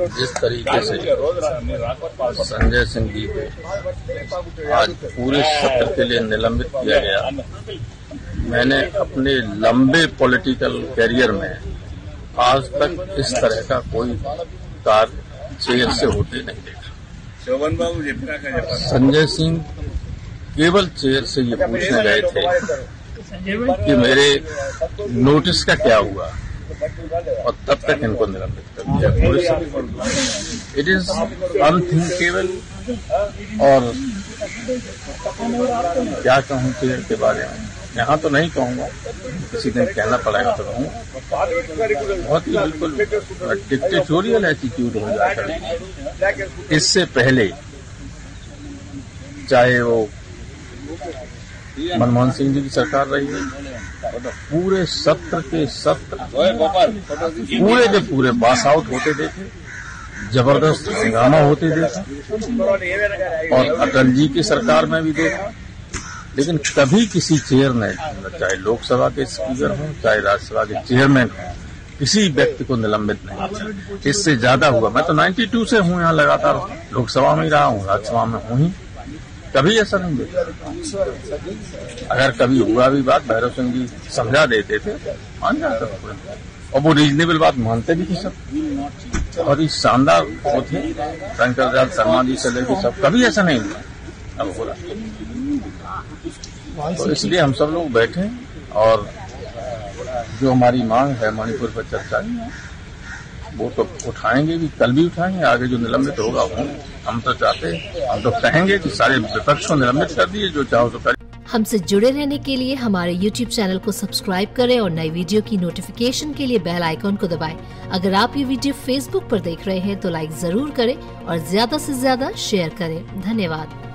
जिस तरीके से संजय सिंह जी को आज पूरे सत्र के लिए निलंबित किया गया, मैंने अपने लंबे पॉलिटिकल कैरियर में आज तक इस तरह का कोई कार्य चेयर से होते नहीं देखा। संजय सिंह केवल चेयर से ये पूछने गए थे कि मेरे नोटिस का क्या हुआ, और तब तक इनको निलंबित कर दिया पूरे सत्र। It is unthinkable. और क्या कहूँ चेयर के बारे में, यहाँ तो नहीं कहूँगा, किसी दिन कहना पड़ेगा तो कहूँ। बहुत ही बिल्कुल डिक्टेटोरियल एटीट्यूड हो जाता है। इससे पहले चाहे वो मनमोहन सिंह जी की सरकार रही है, पूरे सत्र के पूरे के पूरे पास आउट होते देखे, जबरदस्त हंगामा होते देखा, और अटल जी की सरकार में भी देखा। लेकिन कभी किसी चेयर ने, चाहे लोकसभा के स्पीकर हों चाहे राज्यसभा के चेयरमैन हों, किसी व्यक्ति को निलंबित नहीं किया। इससे ज्यादा हुआ। मैं तो 92 से हूँ यहाँ, लगातार लोकसभा में ही रहा हूँ, राज्यसभा में हूँ ही, कभी ऐसा नहीं देखा। अगर कभी हुआ भी बात, भैरव सिंह जी समझा देते थे, मान जाता था, और वो रीजनेबल बात मानते भी थे सब। और ये शानदार वो थे, शंकर दयाल शर्मा जी से लेकर सब, कभी ऐसा नहीं हुआ। अब हो रहा, तो इसलिए हम सब लोग बैठे और जो हमारी मांग है मणिपुर पर चर्चा की, वो तो उठाएंगे भी, कल भी उठाएंगे, आगे जो निलंबित होगा वो हम तो चाहते हैं, हम तो कहेंगे कि सारे विपक्ष को निलंबित कर दिए, जो चाहो तो करें। हमसे जुड़े रहने के लिए हमारे YouTube चैनल को सब्सक्राइब करें और नई वीडियो की नोटिफिकेशन के लिए बेल आइकॉन को दबाएं। अगर आप ये वीडियो Facebook पर देख रहे हैं तो लाइक जरूर करें और ज्यादा से ज्यादा शेयर करें। धन्यवाद।